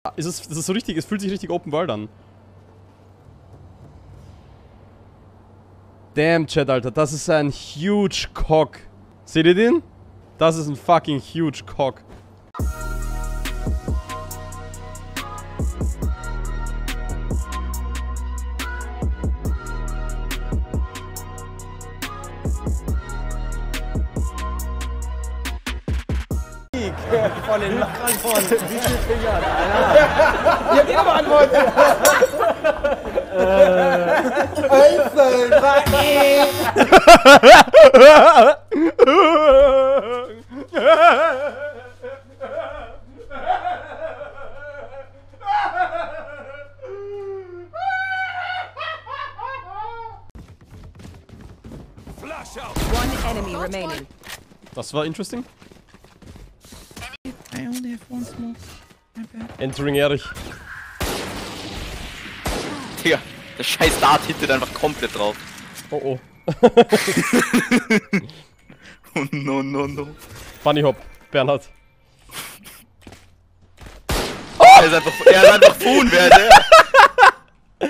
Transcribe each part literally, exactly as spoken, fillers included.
Ist es, das ist so richtig, es fühlt sich richtig Open World an. Damn, Chat, Alter, das ist ein huge Cock. Seht ihr den? Das ist ein fucking huge Cock. Von den Machern von wie viel Fingern, Alter? Ich hab die aber antwortet! Einzeln, war ich! One enemy remaining. Das war interesting. I only have one smoke. My bad. Entering Erich. Digga, der scheiß Dart hittet einfach komplett drauf. Oh oh. Oh no, no, no. Funny Hop, Bernhard. Oh! Er ist einfach, er ist einfach Fuhn, wer ist der?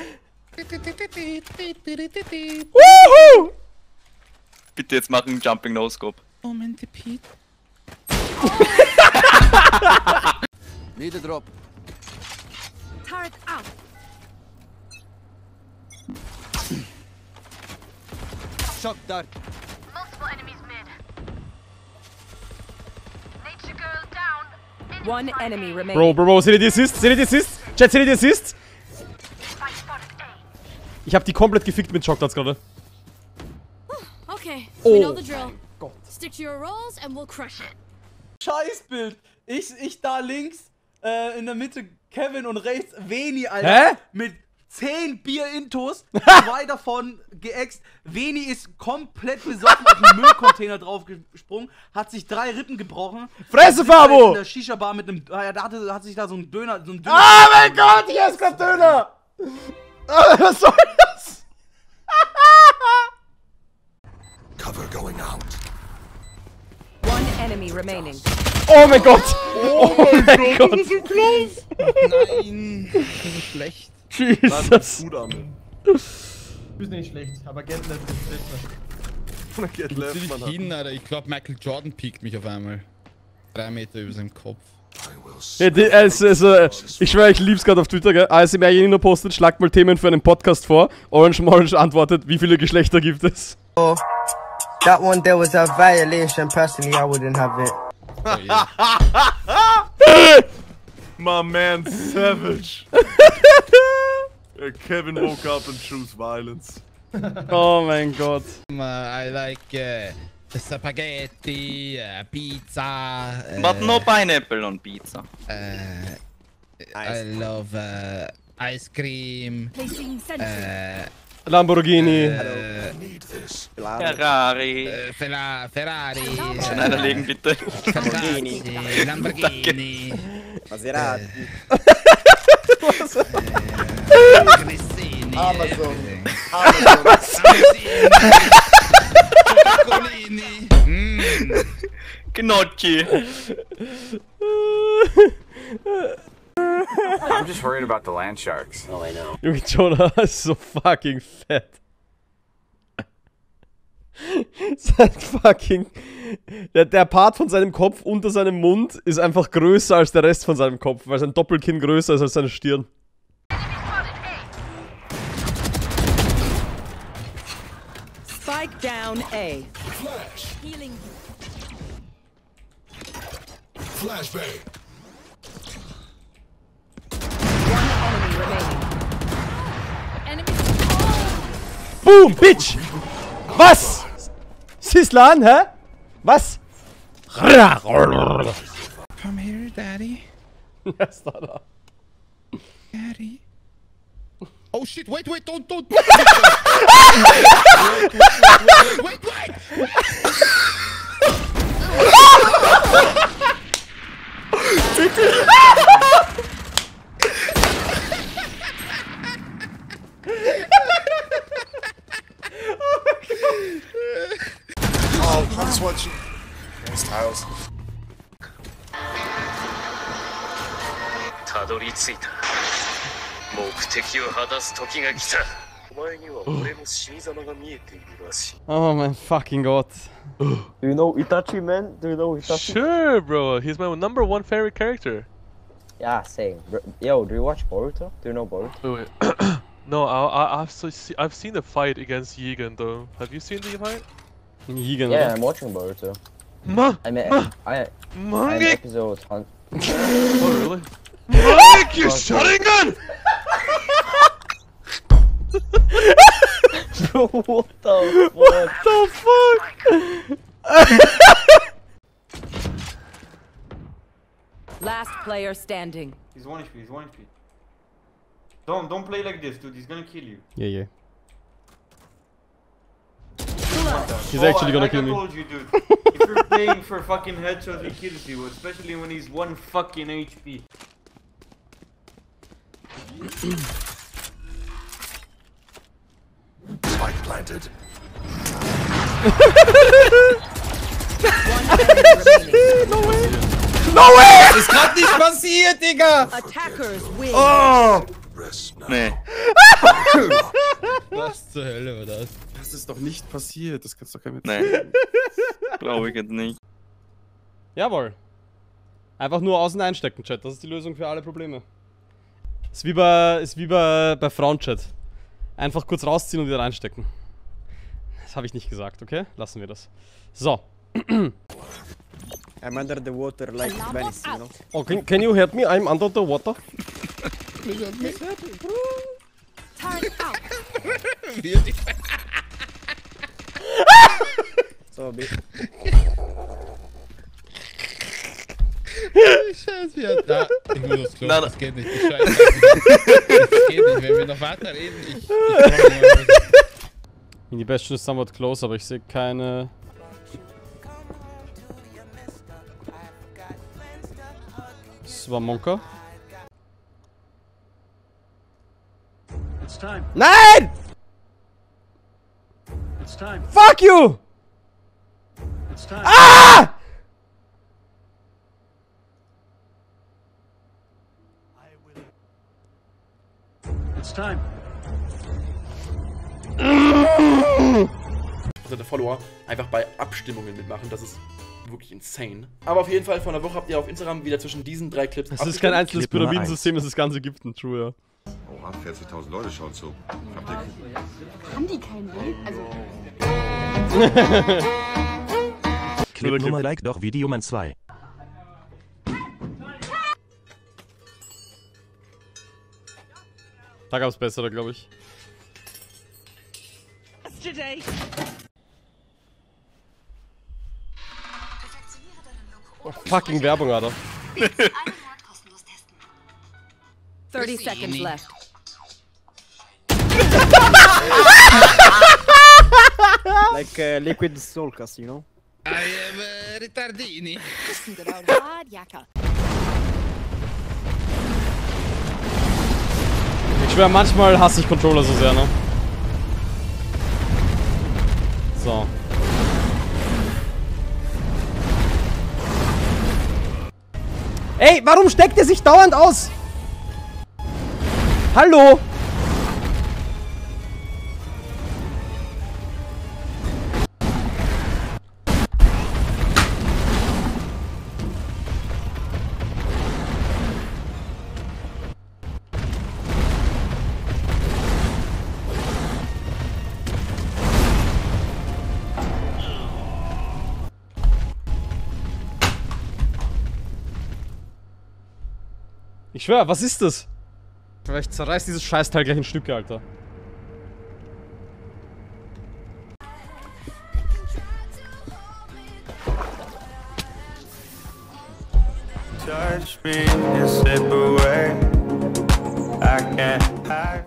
Woohoo! Bitte jetzt machen Jumping No Scope. Oh man, the Pete. Need a drop. Turret out. Shock dart. Multiple enemies mid. Nature girl down. One enemy remaining. Bro, bro, bro, seht ihr die Assist? Seht ihr die Assist? Chat, seht ihr die Assist? Spike spotted A. Ich hab die komplett gefickt mit Shockdarts gerade. Okay, Oh. we know the drill. Gott. Stick to your roles and we'll crush it. Scheißbild. Ich, ich da links, äh, in der Mitte Kevin und rechts Veni, Alter. Hä? Mit zehn Bier-Intos, zwei davon geäxt. Veni ist komplett besoffen auf den Müllcontainer draufgesprungen, hat sich drei Rippen gebrochen. Fresse, Sitzt halt Fabo! in der Shisha-Bar mit einem, ah ja, da hatte, hat sich da so ein Döner, so ein Döner. Ah, mein Gott, hier ist grad Döner! Ah, was soll das? Cover going out. One enemy remaining. Oh mein Gott! Oh, mein Gott! Nein, das ist schlecht. Jesus! Gut an. Ist nicht schlecht, aber Get Left ist besser. Get Zieh left, dich man. hin, Alter. Ich glaube, Michael Jordan piekt mich auf einmal. Drei Meter über seinem Kopf. Ja, die, also, also, ich schwöre, ich lieb's gerade auf Twitter, gell? A S M R Jenino postet, schlagt mal Themen für einen Podcast vor. Orange Morange antwortet, wie viele Geschlechter gibt es? Oh, that one there was a violation. Personally, I wouldn't have it. Oh, yeah. My man Savage. Uh, Kevin woke up and chose violence. Oh mein Gott. I like uh, spaghetti, uh, pizza. Uh, But no pineapple on pizza. Uh, I love uh, ice cream. Placing sentry. Uh, Lamborghini. uh, Ferrari. uh, Ferra Ferrari. Schneider legen bitte. Lamborghini. Lamborghini. Maserati. Grissini. Amazon. Piccolini. Mm. Gnocchi. I'm just worried about the land sharks. Oh, I know. Junge, Jonah ist so fucking fett. Sein fucking... Der, der Part von seinem Kopf unter seinem Mund ist einfach größer als der Rest von seinem Kopf, weil sein Doppelkinn größer ist als seine Stirn. Spike down A. Flash. Healing. Flashbang. One enemy remaining. Enemy. Boom, Bitch! Was? Sislan, hä? Was? Come here, Daddy. Ja, ist da da. Daddy. Oh shit, wait, wait, don't, don't. wait, wait, wait. Oh, I'm just watching. There's tiles. ついた。目的を果たす時が来た。お前には俺の死に様が見えているらしい。 Oh mein fucking Gott. Do you know Itachi, man? Do you know Itachi? Sure, bro. He's my number one favorite character. Yeah, same. Bro, yo, do you watch Boruto? Do you know Boruto? Wait, wait. No, I, I, I've so see, I've seen the fight against Yigan though. Have you seen the fight? Yigan. Yeah, I'm watching Boruto. Ma, I mean, ma, I, Mangek. I'm episode on. Oh really? Mangek, you Sharingan! Bro, what the fuck? What the fuck? Last player standing. He's one H P, he's one H P. Don't, don't play like this, dude, he's gonna kill you. Yeah, yeah. He's oh, actually gonna like kill I me. told you, dude. If you're playing for fucking headshots, he kills you, especially when he's one fucking H P. Spike planted. No way! No way! Das ist grad nicht passiert, Digga! Attackers win. Oh! Nee. Was zur Hölle war das? Das ist doch nicht passiert, das kannst doch kein Nee. Glaube ich jetzt nicht. Jawohl. Einfach nur außen einstecken, Chat. Das ist die Lösung für alle Probleme. Ist wie bei, ist wie bei, bei Frauenchat. Einfach kurz rausziehen und wieder reinstecken. Das habe ich nicht gesagt, okay? Lassen wir das. So. I'm under the water like Venice, you know? Oh, can, can you help me? I'm under the water. So, be Scheiße, ja, da. Ich muss aufs Klo, Na, das geht nicht. Die Scheiße. Das geht nicht, wenn wir noch weiter reden. Ich, ich brauche Die Bastion ist somewhat close, aber ich sehe keine... Das war Monka. Nein! Fuck you! Ah! Also der Follower einfach bei Abstimmungen mitmachen, das ist wirklich insane. Aber auf jeden Fall, vor einer Woche habt ihr auf Instagram wieder zwischen diesen drei Clips. Das ist kein einzelnes Pyramidensystem, das ist ganz Ägypten, true, ja. Oha, vierzigtausend Leute schauen zu. Haben die kein Bild? Also. Clip Nummer like doch Videoman zwei. Da gab's bessere, glaube ich. Oh, fucking Werbung, Alter. thirty seconds left. like uh, liquid soulcast, you know? I am uh, retardini. Ich schwör, manchmal hasse ich Controller so sehr, ne? So. Ey, warum steckt er sich dauernd aus? Hallo? Ich schwör, was ist das? Vielleicht zerreißt dieses Scheißteil gleich in Stücke, Alter. Touch me and slip away. I can't hide.